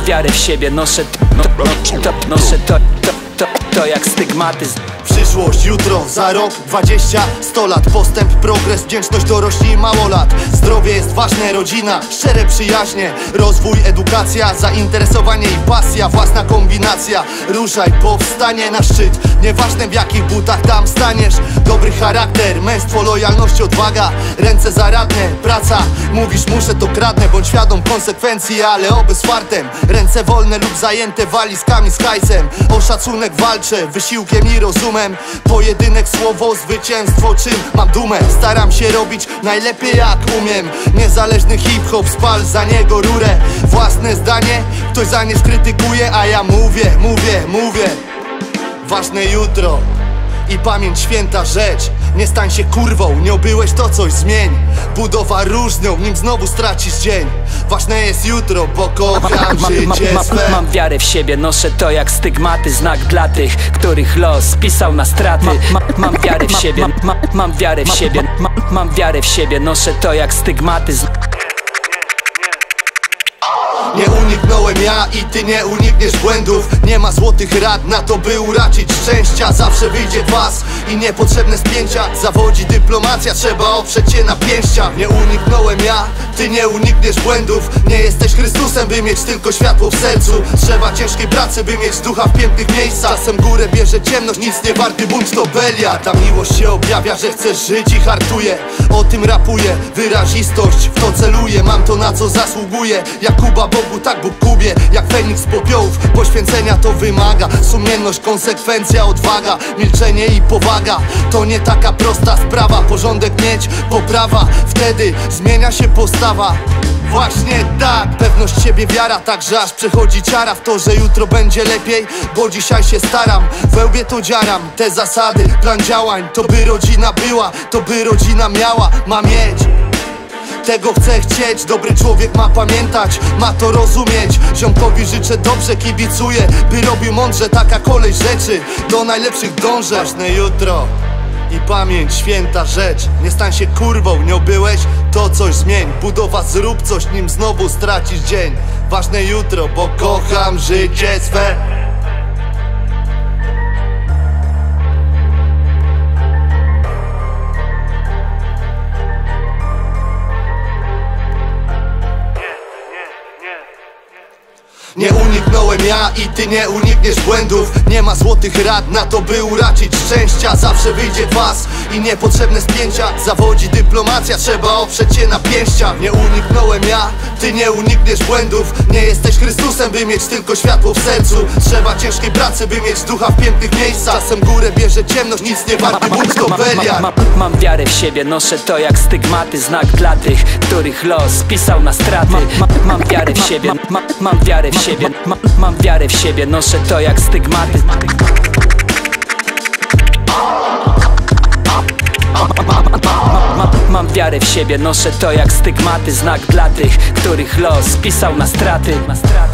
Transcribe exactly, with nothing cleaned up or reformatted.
wiarę w siebie, noszę to, no, no, to, noszę to, to, to, to jak stygmatyzm. Przyszłość, jutro, za rok, dwadzieścia, sto lat. Postęp, progres, wdzięczność dorośli i małolat. Zdrowie jest ważne, rodzina, szczere przyjaźnie, rozwój, edukacja, zainteresowanie i pasja. Własna kombinacja, ruszaj, powstanie na szczyt. Nieważne w jakich butach tam staniesz. Dobry charakter, męstwo, lojalność, odwaga. Ręce zaradne, praca, mówisz muszę to kradnę. Bądź świadom konsekwencji, ale oby z fartem. Ręce wolne lub zajęte walizkami z hajsem. O szacunek walczę, wysiłkiem i rozumem. Pojedynek, słowo, zwycięstwo, czym mam dumę. Staram się robić najlepiej jak umiem. Niezależny hip-hop, spal za niego rurę. Własne zdanie, ktoś za nie skrytykuje, a ja mówię, mówię, mówię. Ważne jutro i pamięć, święta rzecz. Nie stań się kurwą, nie obyłeś, to coś zmień. Budowa różnią, nim znowu stracisz dzień. Ważne jest jutro, bo kocham życie swe. Mam wiarę w siebie, noszę to jak stygmaty. Znak dla tych, których los spisał na straty. ma, Mam wiarę w siebie, ma, mam wiarę w siebie ma, Mam wiarę w siebie, noszę to jak stygmatyzm. Nie uniknąłem ja i ty nie unikniesz błędów. Nie ma złotych rad na to, by uraczyć szczęścia. Zawsze wyjdzie was i niepotrzebne spięcia. Zawodzi dyplomacja, trzeba oprzeć się na pięściach. Nie uniknąłem ja, ty nie unikniesz błędów. Nie jesteś Chrystusem, by mieć tylko światło w sercu. Trzeba ciężkiej pracy, by mieć ducha w pięknych miejscach. Czasem górę bierze ciemność, nic nie warty bunt to belia. Ta miłość się objawia, że chcesz żyć i hartuje. O tym rapuję, wyrazistość, w to celuję. Mam to, na co zasługuję. Jakuba Bogu, tak Bóg Kubie. Jak Feniks z popiołów, poświęcenia to wymaga. Sumienność, konsekwencja, odwaga, milczenie i powaga. To nie taka prosta sprawa. Porządek mieć, poprawa, wtedy zmienia się postawa. Właśnie tak, pewność siebie, wiara, tak że aż przechodzi ciara w to, że jutro będzie lepiej, bo dzisiaj się staram. We łbie to dziaram, te zasady, plan działań. To by rodzina była, to by rodzina miała, ma mieć. Tego chcę chcieć, dobry człowiek ma pamiętać, ma to rozumieć. Ziomkowi życzę dobrze, kibicuję, by robił mądrze, taka kolej rzeczy, do najlepszych dążę. Ważne jutro i pamięć, święta rzecz. Nie stań się kurwą, nie obyłeś, to coś zmień. Budowa, zrób coś, nim znowu stracisz dzień. Ważne jutro, bo kocham życie swe. Nie uniknąłem ja i ty nie unikniesz błędów. Nie ma złotych rad na to, by uraczyć szczęścia. Zawsze wyjdzie was i niepotrzebne spięcia. Zawodzi dyplomacja, trzeba oprzeć się na pięściach. Nie uniknąłem ja, ty nie unikniesz błędów. Nie jesteś Chrystusem, by mieć tylko światło w sercu. Trzeba ciężkiej pracy, by mieć ducha w pięknych miejscach. Czasem górę bierze ciemność, nic nie warty bunt to belia. Mam wiarę w siebie, noszę to jak stygmaty. Znak dla tych, których los spisał na straty. Mam wiarę w siebie, mam wiarę w siebie Ma, mam wiarę w siebie, noszę to jak stygmaty. Mam wiarę w siebie, noszę to jak stygmaty. Znak dla tych, których los spisał na straty.